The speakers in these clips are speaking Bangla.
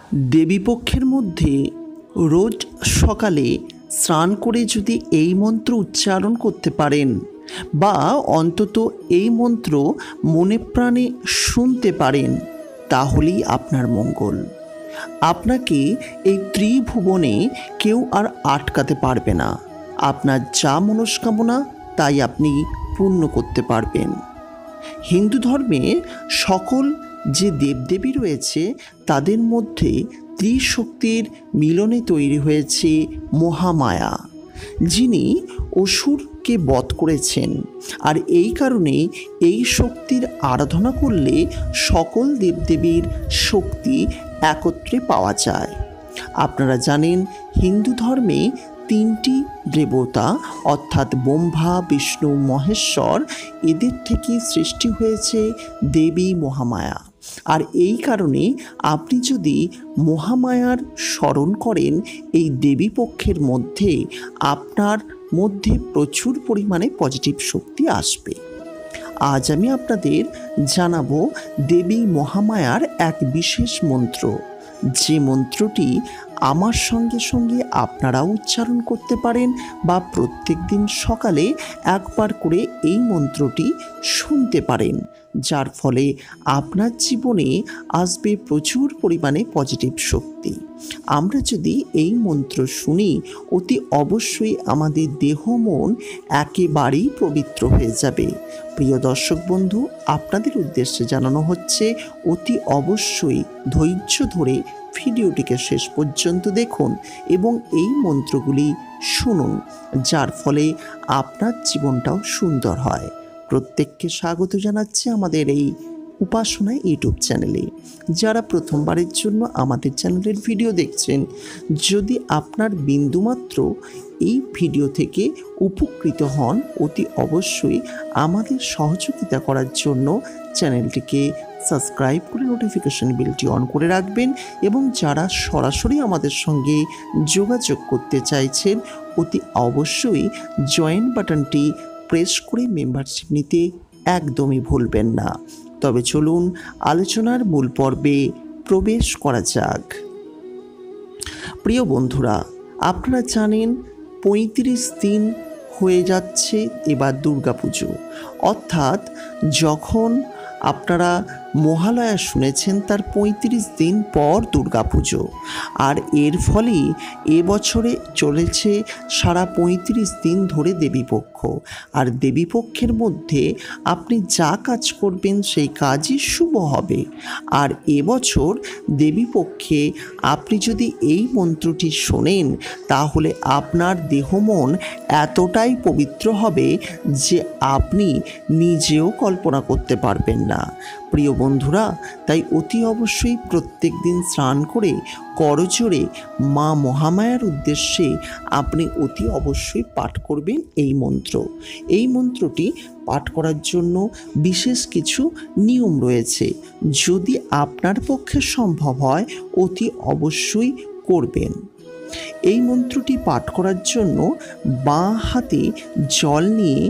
দেবীপক্ষের মধ্যে রোজ সকালে স্নান করে যদি এই মন্ত্র উচ্চারণ করতে পারেন বা অন্তত এই মন্ত্র মনে প্রাণে শুনতে পারেন, তাহলেই আপনার মঙ্গল। আপনাকে এই ত্রিভুবনে কেউ আর আটকাতে পারবে না। আপনার যা মনস্কামনা তাই আপনি পূর্ণ করতে পারবেন। হিন্দু ধর্মের সকল যে দেবদেবী রয়েছে তাদের মধ্যে ত্রিশক্তির মিলনে তৈরি হয়েছে মহামায়া, যিনি অসুরকে বধ করেছেন। আর এই কারণে এই শক্তির আরাধনা করলে সকল দেবদেবীর শক্তি একত্রে পাওয়া যায়। আপনারা জানেন হিন্দু ধর্মে তিনটি দেবতা অর্থাৎ ব্রহ্মা, বিষ্ণু, মহেশ্বর, এদের থেকে সৃষ্টি হয়েছে দেবী মহামায়া। আর এই কারণে আপনি যদি মহামায়ার স্মরণ করেন এই দেবী পক্ষের মধ্যে, আপনার মধ্যে প্রচুর পরিমাণে পজিটিভ শক্তি আসবে। আজ আমি আপনাদের জানাবো দেবী মহামায়ার এক বিশেষ মন্ত্র, যে মন্ত্রটি আমার সঙ্গে সঙ্গে আপনারাও উচ্চারণ করতে পারেন বা প্রত্যেক দিন সকালে একবার করে এই মন্ত্রটি শুনতে পারেন, যার ফলে আপনার জীবনে আসবে প্রচুর পরিমাণে পজিটিভ শক্তি। আমরা যদি এই মন্ত্র শুনি, অতি অবশ্যই আমাদের দেহ মন একেবারেই পবিত্র হয়ে যাবে। প্রিয় দর্শক বন্ধু, আপনাদের উদ্দেশ্যে জানানো হচ্ছে অতি অবশ্যই ধৈর্য ধরে ভিডিওটিকে শেষ পর্যন্ত দেখুন এবং এই মন্ত্রগুলি শুনুন, যার ফলে আপনার জীবনটাও সুন্দর হয়। প্রত্যেককে স্বাগত জানাচ্ছি আমাদের এই উপাসনা ইউটিউব চ্যানেলে। যারা প্রথমবারের জন্য আমাদের চ্যানেলের ভিডিও দেখছেন, যদি আপনার বিন্দুমাত্র এই ভিডিও থেকে উপকৃত হন, অতি অবশ্যই আমাদের সহযোগিতা করার জন্য চ্যানেলটিকে সাবস্ক্রাইব করে নোটিফিকেশন বেলটি অন করে রাখবেন। এবং যারা সরাসরি আমাদের সঙ্গে যোগাযোগ করতে চাইছেন, অতি অবশ্যই জয়েন বাটনটি প্রেস করে মেম্বারশিপ নিতে একদমই ভুলবেন না। তবে চলুন আলোচনার মূল পর্বে প্রবেশ করা যাক। প্রিয় বন্ধুরা, আপনারা জানেন ৩৫ দিন হয়ে যাচ্ছে এবার দুর্গাপুজো, অর্থাৎ যখন আপনারা মহালয়া শুনেছেন তার ৩৫ দিন পর দুর্গাপুজো। আর এর ফলেই এবছরে চলেছে সারা ৩৫ দিন ধরে দেবীপক্ষ। আর দেবীপক্ষের মধ্যে আপনি যা কাজ করবেন সেই কাজই শুভ হবে। আর এবছর দেবীপক্ষে আপনি যদি এই মন্ত্রটি শোনেন, তাহলে আপনার দেহ মন এতটাই পবিত্র হবে যে আপনি নিজেও কল্পনা করতে পারবেন না। প্রিয় বন্ধুরা, তাই অতি অবশ্যই প্রত্যেক দিন স্নান করে করজোড়ে মা মহামায়ার উদ্দেশ্যে আপনি অতি অবশ্যই পাঠ করবেন এই মন্ত্র। এই মন্ত্রটি পাঠ করার জন্য বিশেষ কিছু নিয়ম রয়েছে, যদি আপনার পক্ষে সম্ভব হয় অতি অবশ্যই করবেন। এই মন্ত্রটি পাঠ করার জন্য বাঁ হাতে জল নিয়ে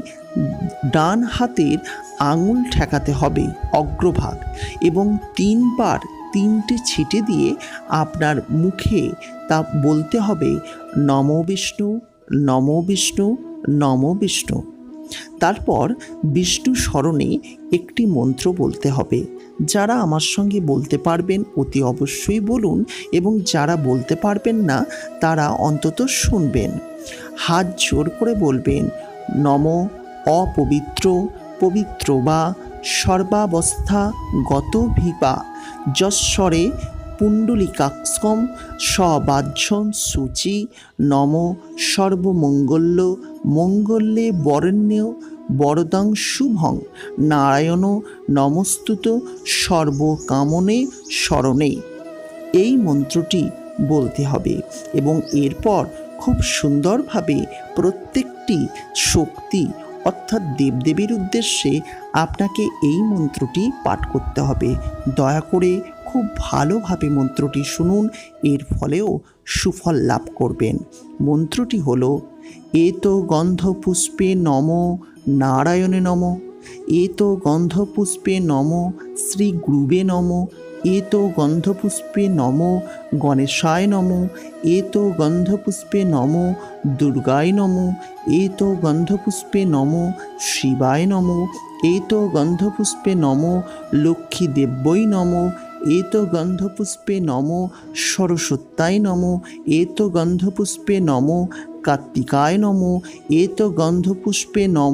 ডান হাতের আঙুল ঠেকাতে হবে অগ্রভাগ, এবং ৩ বার ৩টে ছিটে দিয়ে আপনার মুখে তা বলতে হবে নমো বিষ্ণু, নমো বিষ্ণু, নমো বিষ্ণু। তারপর বিষ্ণু স্মরণে একটি মন্ত্র বলতে হবে। যারা আমার সঙ্গে বলতে পারবেন অতি অবশ্যই বলুন, এবং যারা বলতে পারবেন না তারা অন্তত শুনবেন। হাত জোর করে বলবেন নম অপবিত্র পবিত্র বা সর্বাবস্থা গত ভিপা যশ্বরে পুণ্ডলিকাক্ষম সবাহ্যং সূচি নম সর্বমঙ্গল্য মঙ্গল্যে বরেণ্য বরদং শুভং নারায়ণ নমস্তুত সর্বকামনে শরণে। এই মন্ত্রটি বলতে হবে এবং এরপর খুব সুন্দরভাবে প্রত্যেকটি শক্তি অর্থাৎ দেবদেবীর উদ্দেশ্যে আপনাকে এই মন্ত্রটি পাঠ করতে হবে। দয়া করে খুব ভালোভাবে মন্ত্রটি শুনুন, এর ফলেও সুফল লাভ করবেন। মন্ত্রটি হলো এত গন্ধপুষ্পে নম নারায়ণে নম, এত গন্ধপুষ্পে নম শ্রী গুরুবে নম, এতো গন্ধপুষ্পে নম গণেশায় নম, এতো গন্ধপুষ্পে নম দুর্গায় নম, এতো গন্ধপুষ্পে নম শিবায় নম, এতো গন্ধপুষ্পে নম লক্ষ্মী দেব্যই নম, এতো গন্ধপুষ্পে নম সরস্বত্যায় নম, এতো গন্ধপুষ্পে নম কার্তিকায় নম, এতো গন্ধপুষ্পে নম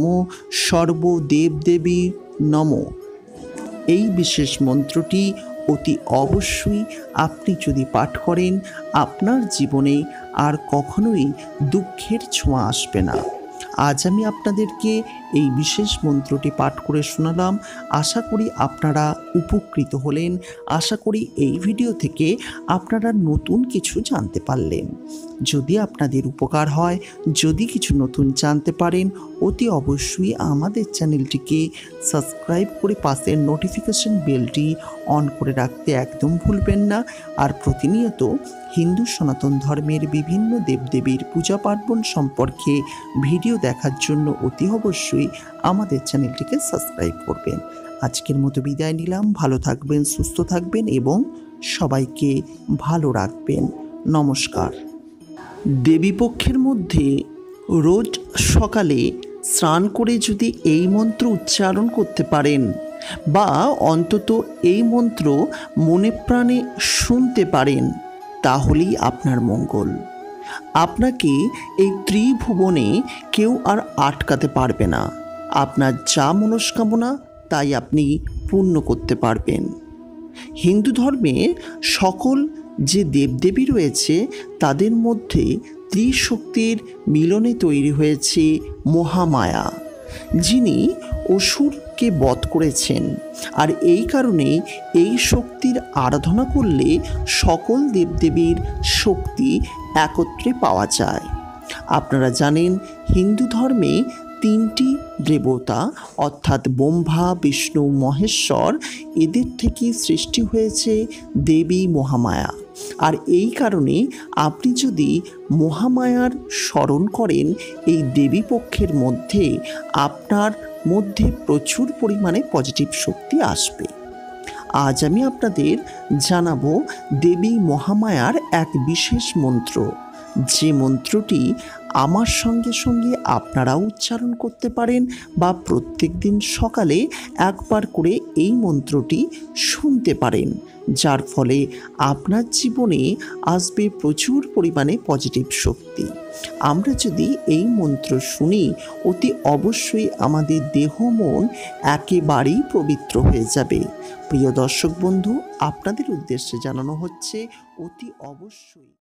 সর্বদেবদেবী নম। এই বিশেষ মন্ত্রটি অতি অবশ্যই আপনি যদি পাঠ করেন, আপনার জীবনে আর কখনোই দুঃখের ছোঁয়া আসবে না। আজ আমি আপনাদেরকে এই বিশেষ মন্ত্রটি পাঠ করে শোনালাম। আশা করি আপনারা উপকৃত হলেন। আশা করি এই ভিডিও থেকে আপনারা নতুন কিছু জানতে পারলেন। যদি আপনাদের উপকার হয়, যদি কিছু নতুন জানতে পারেন, অতি অবশ্যই আমাদের চ্যানেলটিকে সাবস্ক্রাইব করে পাশের নোটিফিকেশন বেলটি অন করে রাখতে একদম ভুলবেন না। আর প্রতিনিয়ত হিন্দু সনাতন ধর্মের বিভিন্ন দেবদেবীর পূজা পার্বণ সম্পর্কে ভিডিও দেখার জন্য অতি অবশ্যই আমাদের চ্যানেলটিকে সাবস্ক্রাইব করবেন। আজকের মতো বিদায় নিলাম। ভালো থাকবেন, সুস্থ থাকবেন এবং সবাইকে ভালো রাখবেন। নমস্কার। দেবীপক্ষের মধ্যে রোজ সকালে স্নান করে যদি এই মন্ত্র উচ্চারণ করতে পারেন বা অন্তত এই মন্ত্র মনে প্রাণে শুনতে পারেন, তাহলেই আপনার মঙ্গল। আপনাকে এই ত্রিভুবনে কেউ আর আটকাতে পারবে না। আপনার যা মনস্কামনা তাই আপনি পূর্ণ করতে পারবেন। হিন্দু ধর্মে সকল যে দেবদেবী রয়েছে তাদের মধ্যে ত্রিশক্তির মিলনে তৈরি হয়েছে মহামায়া, যিনি অসুরকে বধ করেছেন। আর এই কারণে এই শক্তির আরাধনা করলে সকল দেবদেবীর শক্তি একত্রে পাওয়া যায়। আপনারা জানেন হিন্দু ধর্মে তিনটি দেবতা অর্থাৎ ব্রহ্মা, বিষ্ণু, মহেশ্বর, এদের থেকে সৃষ্টি হয়েছে দেবী মহামায়া। আর এই কারণে আপনি যদি মহামায়ার স্মরণ করেন এই দেবী পক্ষের মধ্যে, আপনার মধ্যে প্রচুর পরিমাণে পজিটিভ শক্তি আসবে। আজ আমি আপনাদের জানাবো দেবী মহামায়ার এক বিশেষ মন্ত্র, যে মন্ত্রটি আমার সঙ্গে সঙ্গে আপনারাও উচ্চারণ করতে পারেন বা প্রত্যেক দিন সকালে একবার করে এই মন্ত্রটি শুনতে পারেন, যার ফলে আপনার জীবনে আসবে প্রচুর পরিমাণে পজিটিভ শক্তি। আমরা যদি এই মন্ত্র শুনি, অতি অবশ্যই আমাদের দেহ মন একেবারেই পবিত্র হয়ে যাবে। প্রিয় দর্শক বন্ধু, আপনাদের উদ্দেশ্যে জানানো হচ্ছে অতি অবশ্যই